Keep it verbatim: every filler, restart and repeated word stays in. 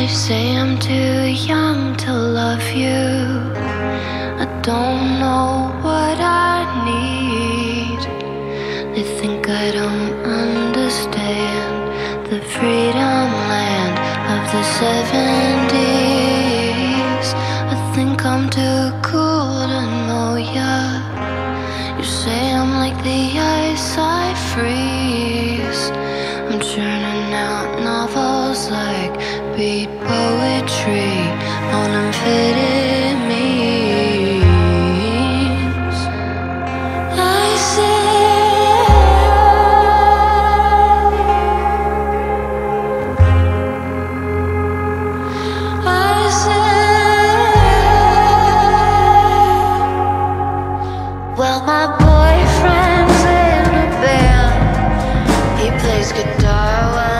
They say I'm too young to love you. I don't know what I need. They think I don't understand the freedom land of the seventies. I think I'm too cool to know ya. You say I'm like the ice I freeze. I'm churning out novels like beat poetry on amphetamines. I say, I say, well, my boyfriend's in a band. He plays guitar while